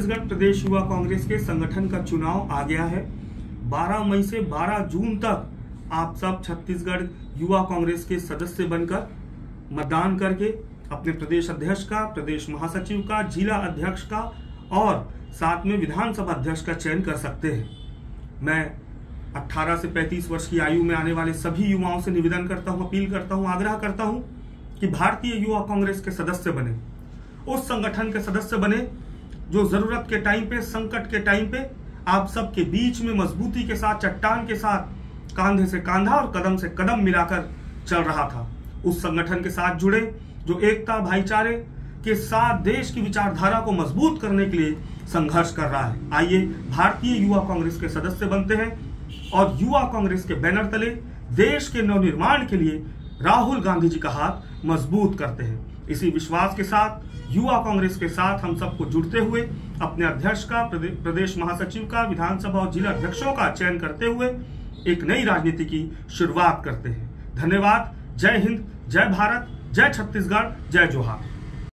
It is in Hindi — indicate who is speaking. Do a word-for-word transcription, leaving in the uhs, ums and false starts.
Speaker 1: छत्तीसगढ़ प्रदेश युवा कांग्रेस के संगठन का चुनाव आ गया है। बारह मई से बारह जून तक आप सब छत्तीसगढ़ युवा कांग्रेस के सदस्य बनकर मतदान करके अपने प्रदेश अध्यक्ष का, प्रदेश महासचिव का, जिला अध्यक्ष का और साथ में विधानसभा अध्यक्ष का चयन कर सकते हैं। मैं अठारह से पैंतीस वर्ष की आयु में आने वाले सभी युवाओं से निवेदन करता हूं, अपील करता हूं, आग्रह करता हूं कि भारतीय युवा कांग्रेस के सदस्य बने, उस संगठन के सदस्य बने जो जरूरत के टाइम पे, संकट के टाइम पे आप सबके बीच में मजबूती के साथ, चट्टान के साथ कांधे से कांधा और कदम से कदम मिलाकर चल रहा था। उस संगठन के साथ जुड़े जो एकता, भाईचारे के साथ देश की विचारधारा को मजबूत करने के लिए संघर्ष कर रहा है। आइए भारतीय युवा कांग्रेस के सदस्य बनते हैं और युवा कांग्रेस के बैनर तले देश के नवनिर्माण के लिए राहुल गांधी जी का हाथ मजबूत करते हैं। इसी विश्वास के साथ युवा कांग्रेस के साथ हम सबको जुड़ते हुए अपने अध्यक्ष का, प्रदेश महासचिव का, विधानसभा और जिला अध्यक्षों का चयन करते हुए एक नई राजनीति की शुरुआत करते हैं। धन्यवाद। जय हिंद, जय भारत, जय छत्तीसगढ़, जय जोहार।